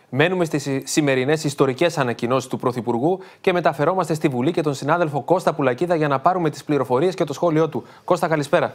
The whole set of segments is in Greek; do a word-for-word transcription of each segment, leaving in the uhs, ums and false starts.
Μένουμε στις σημερινές ιστορικές ανακοινώσεις του Πρωθυπουργού και μεταφερόμαστε στη Βουλή και τον συνάδελφο Κώστα Πουλακίδα για να πάρουμε τις πληροφορίες και το σχόλιο του. Κώστα, καλησπέρα.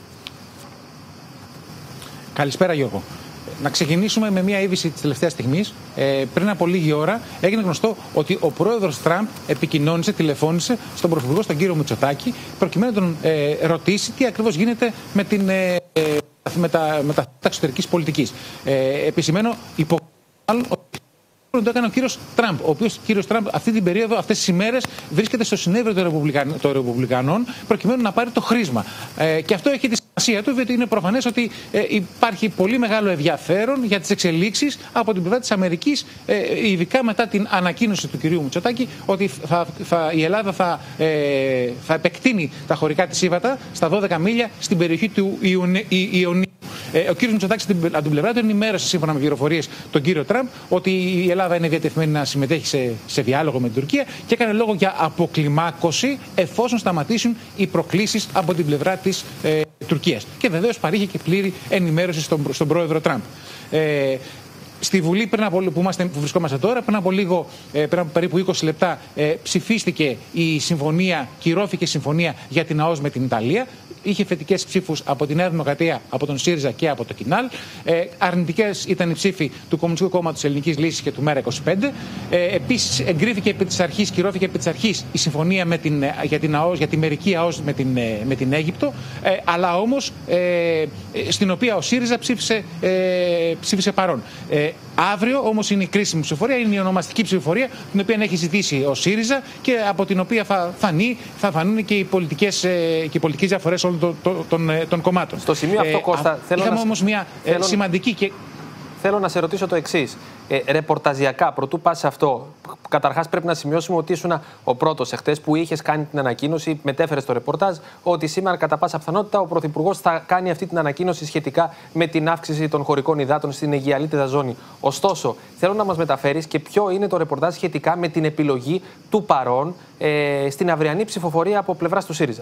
Καλησπέρα, Γιώργο. Να ξεκινήσουμε με μια είδηση της τελευταίας στιγμής. Ε, πριν από λίγη ώρα έγινε γνωστό ότι ο πρόεδρος Τραμπ επικοινώνησε, τηλεφώνησε στον Πρωθυπουργό, στον κύριο Μητσοτάκη, προκειμένου να τον ε, ρωτήσει τι ακριβώς γίνεται με, την, ε, με τα, με τα εξωτερικής πολιτικής. Ε, επισημένω υπό ότι το έκανε ο κύριος Τραμπ, ο οποίος κύριος Τραμπ αυτή την περίοδο, αυτές τις ημέρες, βρίσκεται στο συνέδριο των, Ρεπουμπλικαν, των Ρεπουμπλικανών προκειμένου να πάρει το χρήσμα. Ε, και αυτό έχει τη σημασία του, διότι είναι προφανές ότι ε, υπάρχει πολύ μεγάλο ενδιαφέρον για τις εξελίξεις από την πλευρά της Αμερικής, ε, ειδικά μετά την ανακοίνωση του κυρίου Μητσοτάκη ότι θα, θα, η Ελλάδα θα, ε, θα επεκτείνει τα χωρικά της ύβατα στα δώδεκα μίλια στην περιοχή του Ιωνίου. Ο κύριος Μητσοτάκης από την πλευρά του ενημέρωσε, σύμφωνα με πληροφορίες, τον κύριο Τραμπ ότι η Ελλάδα είναι διατεθειμένη να συμμετέχει σε, σε διάλογο με την Τουρκία και έκανε λόγο για αποκλιμάκωση εφόσον σταματήσουν οι προκλήσεις από την πλευρά της ε, Τουρκίας. Και βεβαίως παρήχε και πλήρη ενημέρωση στον, στον πρόεδρο Τραμπ. Ε, Στη Βουλή, πριν από, που, είμαστε, που βρισκόμαστε τώρα, πριν από λίγο, πριν από περίπου είκοσι λεπτά, ε, ψηφίστηκε η συμφωνία, κυρώθηκε η συμφωνία για την ΑΟΣ με την Ιταλία. Είχε θετικές ψήφους από τη Νέα Δημοκρατία, από τον ΣΥΡΙΖΑ και από το ΚΙΝΑΛ. Ε, αρνητικές ήταν οι ψήφοι του Κομμουνιστικού Κόμματος Ελληνικής Λύσης και του ΜΕΡΑ είκοσι πέντε. Ε, επίσης, εγκρίθηκε επί της αρχής, κυρώθηκε επί της αρχής η συμφωνία με την, για την ΑΟΣ, για τη μερική ΑΟΣ με την, με την Αίγυπτο. Ε, αλλά όμως, ε, στην οποία ο ΣΥΡΙΖΑ ψήφισε, ε, ψήφισε παρόν. Ε, Αύριο όμως είναι η κρίσιμη ψηφοφορία, είναι η ονομαστική ψηφοφορία, την οποία έχει ζητήσει ο ΣΥΡΙΖΑ και από την οποία θα, φανεί, θα φανούν και οι πολιτικές, και οι πολιτικές διαφορές όλων των, των, των κομμάτων. Στο σημείο αυτό, ε, Κώστα, α, θέλω είχαμε να... όμως μια θέλω... σημαντική και... Θέλω να σε ρωτήσω το εξής. Ε, ρεπορταζιακά, πρωτού πας σε αυτό, καταρχάς πρέπει να σημειώσουμε ότι ήσουν ο πρώτος εχθές που είχες κάνει την ανακοίνωση, μετέφερες το ρεπορτάζ, ότι σήμερα κατά πάσα πιθανότητα ο Πρωθυπουργός θα κάνει αυτή την ανακοίνωση σχετικά με την αύξηση των χωρικών υδάτων στην Αιγιαλίτιδα ζώνη. Ωστόσο, θέλω να μας μεταφέρεις και ποιο είναι το ρεπορτάζ σχετικά με την επιλογή του παρόν ε, στην αυριανή ψηφοφορία από πλευράς του ΣΥΡΙΖΑ.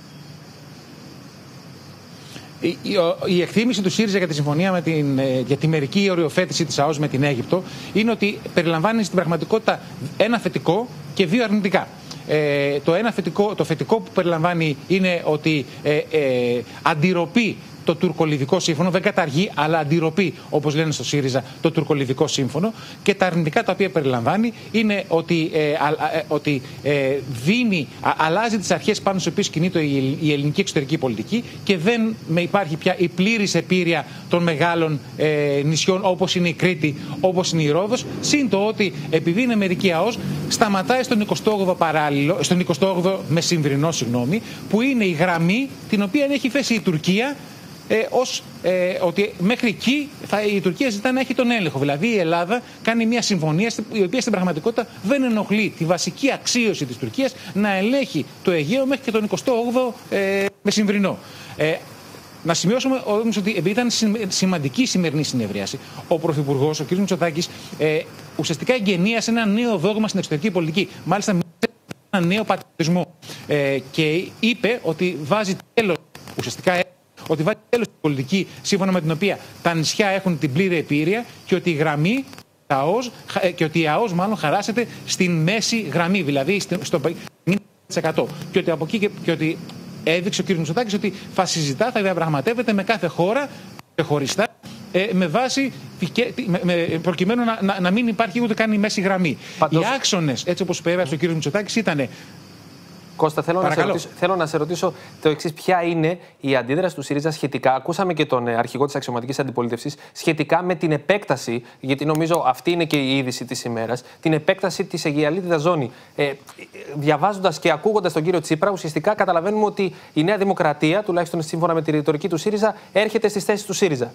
Η, η, η εκτίμηση του ΣΥΡΙΖΑ για τη συμφωνία με την, για τη μερική οριοθέτηση της ΑΟΣ με την Αίγυπτο είναι ότι περιλαμβάνει στην πραγματικότητα ένα θετικό και δύο αρνητικά. Ε, το, ένα θετικό, το θετικό που περιλαμβάνει είναι ότι ε, ε, αντιρροπεί το τουρκολιβικό σύμφωνο, δεν καταργεί, αλλά αντιρροπεί, όπως λένε στο ΣΥΡΙΖΑ, το τουρκολιβικό σύμφωνο. Και τα αρνητικά τα οποία περιλαμβάνει είναι ότι, ε, α, ε, ότι ε, δίνει, α, αλλάζει τις αρχές πάνω στις οποίες κινείται η, η ελληνική εξωτερική πολιτική και δεν με υπάρχει πια η πλήρης επίρρεια των μεγάλων ε, νησιών όπως είναι η Κρήτη, όπως είναι η Ρόδος. Συν το ότι επειδή είναι μερική ΑΟΣ, σταματάει στον εικοστό όγδοο παράλληλο, στον εικοστό όγδοο μεσημβρινό, συγγνώμη, που είναι η γραμμή την οποία έχει θέσει η Τουρκία. Ε, ως, ε, ότι μέχρι εκεί θα, η Τουρκία ζητά να έχει τον έλεγχο. Δηλαδή η Ελλάδα κάνει μια συμφωνία η οποία στην πραγματικότητα δεν ενοχλεί τη βασική αξίωση της Τουρκίας να ελέγχει το Αιγαίο μέχρι και τον εικοστό όγδοο ε, μεσημβρινό. Ε, να σημειώσουμε όμως ότι επειδή ήταν σημαντική η σημερινή συνεδρίαση, ο Πρωθυπουργός, ο κ. Μητσοτάκης, ε, ουσιαστικά εγγενίασε ένα νέο δόγμα στην εξωτερική πολιτική. Μάλιστα, ένα νέο πατριωτισμό. Ε, και είπε ότι βάζει τέλος ουσιαστικά. Ότι βάζει τέλος στην πολιτική σύμφωνα με την οποία τα νησιά έχουν την πλήρη επίρρεια και ότι η γραμμή ΑΟΣ, και ότι η ΑΟΣ μάλλον χαράσεται στην μέση γραμμή, δηλαδή στο πενήντα τοις εκατό. Και ότι από εκεί και, και ότι έδειξε ο κ. Μητσοτάκης ότι θα συζητά, θα διαπραγματεύεται με κάθε χώρα χωριστά ε, με βάση με, με, προκειμένου να, να, να μην υπάρχει ούτε καν η μέση γραμμή. Παντός... Οι άξονες, έτσι όπως περιέγραψε ο κ. Μητσοτάκης, ήταν. Κώστα, θέλω να, ρωτήσω, θέλω να σε ρωτήσω το εξής. Ποια είναι η αντίδραση του ΣΥΡΙΖΑ σχετικά, ακούσαμε και τον αρχηγό της αξιωματικής αντιπολίτευσης, σχετικά με την επέκταση, γιατί νομίζω αυτή είναι και η είδηση της ημέρας, την επέκταση της Αιγιαλίτιδας ζώνη. Ε, διαβάζοντας και ακούγοντας τον κύριο Τσίπρα, ουσιαστικά καταλαβαίνουμε ότι η Νέα Δημοκρατία, τουλάχιστον σύμφωνα με τη ρητορική του ΣΥΡΙΖΑ, έρχεται στις θέσεις του ΣΥΡΙΖΑ.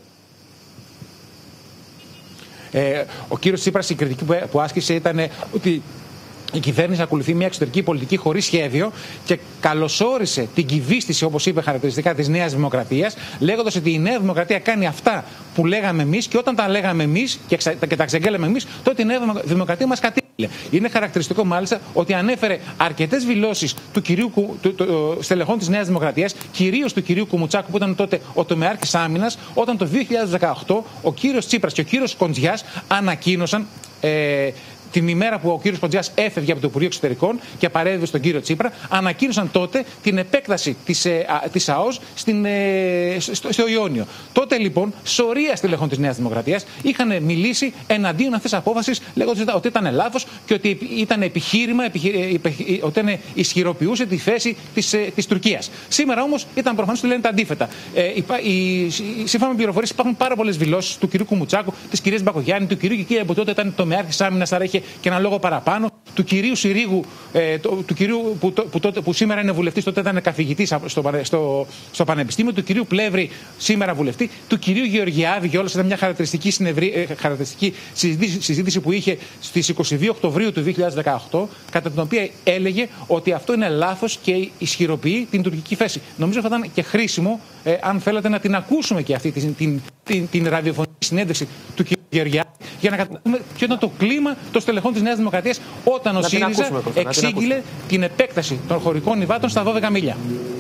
Ε, ο κύριος Τσίπρας, η κριτική που, που άσκησε ήταν ότι η κυβέρνηση ακολουθεί μια εξωτερική πολιτική χωρίς σχέδιο και καλωσόρισε την κυβίστηση, όπως είπε χαρακτηριστικά, της Νέας Δημοκρατίας, λέγοντας ότι η Νέα Δημοκρατία κάνει αυτά που λέγαμε εμείς και όταν τα λέγαμε εμείς και, και τα ξεγγέλαμε εμείς, τότε η Νέα Δημοκρατία μας κατήγγειλε. Είναι χαρακτηριστικό μάλιστα ότι ανέφερε αρκετές δηλώσεις του κυρίου, του, του, του, στελεχών της Νέας Δημοκρατίας, κυρίως του κυρίου Κουμουτσάκου, που ήταν τότε ο τομεάρχης άμυνας, όταν το δύο χιλιάδες δεκαοκτώ ο κύριος Τσίπρας και ο κύριος Κοντζιάς ανακοίνωσαν Ε, την ημέρα που ο κύριος Ποντζιάς έφευγε από το Υπουργείο Εξωτερικών και παρέδευε στον κύριο Τσίπρα, ανακοίνωσαν τότε την επέκταση της, ε, της ΑΟΣ στην, ε, στο, στο Ιόνιο. Τότε λοιπόν, σωρία στελεχών της Νέας Δημοκρατίας είχαν μιλήσει εναντίον αυτής της απόφασης, λέγοντας ότι ήταν λάθος και ότι ήταν επιχείρημα, επιχει, ότι ισχυροποιούσε τη θέση της, ε, της Τουρκίας. Σήμερα όμως ήταν προφανώς ότι λένε τα αντίθετα. Ε, η, σύμφωνα με πληροφορίες, υπάρχουν πάρα πολλές δηλώσεις του κυρίου Κουμουτσάκου, της κυρίας Μπακογιάννη, του κυρίου Κικίλια που τότε ήταν τομεάρχης άμυνας, άρα είχε και ένα λόγο παραπάνω, του κυρίου Συρίγου, ε, το, του κυρίου που, το, που, τότε, που σήμερα είναι βουλευτής, τότε ήταν καθηγητής στο, στο, στο Πανεπιστήμιο, του κυρίου Πλεύρη, σήμερα βουλευτή, του κυρίου Γεωργιάδη, και όλα ήταν μια χαρακτηριστική, συνευρή, ε, χαρακτηριστική συζήτηση, συζήτηση που είχε στις είκοσι δύο Οκτωβρίου του δύο χιλιάδες δεκαοκτώ, κατά την οποία έλεγε ότι αυτό είναι λάθος και ισχυροποιεί την τουρκική θέση. Νομίζω ότι θα ήταν και χρήσιμο, ε, αν θέλατε, να την ακούσουμε και αυτή την, την, την, την ραδιοφωνική συνέντευξη του κυρίου Γεωργιάδη, για να καταλάβουμε ποιο ήταν το κλίμα των στελεχών της Νέας Δημοκρατίας όταν ο ΣΥΡΙΖΑ εξήγηλε την επέκταση των χωρικών υδάτων στα δώδεκα μίλια.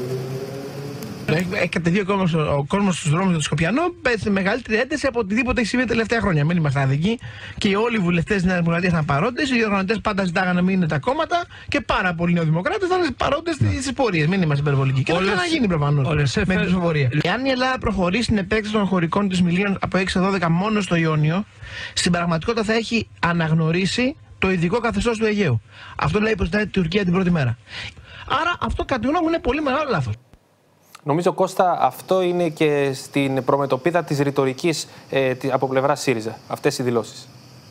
Έχει κατεβεί ο κόσμο στου δρόμου για το Σκοπιανό με μεγαλύτερη ένταση από οτιδήποτε έχει συμβεί τα τελευταία χρόνια. Μην είμαστε αδικοί. Και όλοι οι βουλευτές της Νέας Δημοκρατίας ήταν παρόντες. Οι οργανωτές πάντα ζητάγανε να μην είναι τα κόμματα και πάρα πολλοί νεοδημοκράτες ήταν παρόντες στις πορείες. Μην είμαστε υπερβολικοί. Και όλες, θα ξαναγίνει προφανώς με την ψηφοφορία. Εάν η Ελλάδα προχωρήσει στην επέκταση των χωρικών της μιλίων από έξι στα δώδεκα μόνο στο Ιόνιο, στην πραγματικότητα θα έχει αναγνωρίσει το ειδικό καθεστώς του Αιγαίου. Αυτό λέει υποστηρίζει η Τουρκία την πρώτη μέρα. Άρα αυτό κατά τη γνώμη μου είναι πολύ μεγάλο λάθος. Νομίζω, Κώστα, αυτό είναι και στην προμετωπίδα της ρητορικής ε, από πλευρά ΣΥΡΙΖΑ, αυτές οι δηλώσεις.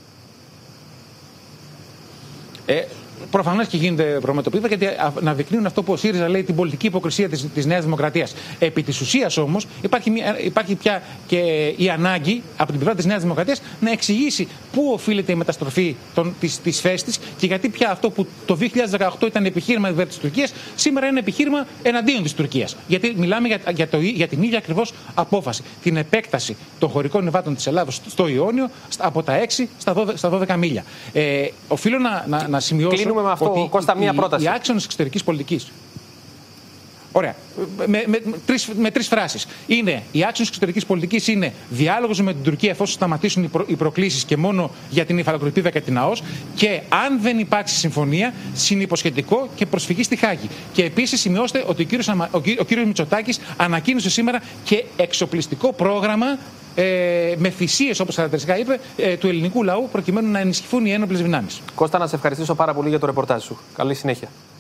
Ε, Προφανώς και γίνεται προμετωπίδα, γιατί αναδεικνύουν αυτό που ο ΣΥΡΙΖΑ λέει, την πολιτική υποκρισία της, της Νέας Δημοκρατίας. Επί της ουσίας όμως υπάρχει, μια, υπάρχει πια και η ανάγκη από την πλευρά της Νέας Δημοκρατίας να εξηγήσει πού οφείλεται η μεταστροφή των, της, της θέσης της και γιατί πια αυτό που το δύο χιλιάδες δεκαοκτώ ήταν επιχείρημα υπέρ της Τουρκίας, σήμερα είναι επιχείρημα εναντίον της Τουρκίας. Γιατί μιλάμε για, για, το, για την ίδια ακριβώς απόφαση. Την επέκταση των χωρικών υδάτων της Ελλάδος στο Ιόνιο από τα έξι στα δώδεκα μίλια. Ε, οφείλω να, να, να σημειώσω. Με αυτό, ότι Κώστα, μία πρόταση. Οι άξονες εξωτερικής πολιτικής. Ωραία. Με, με, με, τρεις, με τρεις φράσεις. Είναι, οι άξονες εξωτερικής πολιτικής είναι διάλογος με την Τουρκία εφόσον σταματήσουν οι, προ, οι προκλήσεις και μόνο για την υφαλοκρηπίδα και την ΑΟΣ. Και αν δεν υπάρξει συμφωνία, συνυποσχετικό και προσφυγή στη Χάγη. Και επίσης σημειώστε ότι ο κύριος, ο, ο κύριος Μητσοτάκης ανακοίνωσε σήμερα και εξοπλιστικό πρόγραμμα Ε, με θυσίες, όπως χαρακτηριστικά είπε, ε, του ελληνικού λαού, προκειμένου να ενισχυθούν οι ένοπλες δυνάμεις. Κώστα, να σε ευχαριστήσω πάρα πολύ για το ρεπορτάζ σου. Καλή συνέχεια.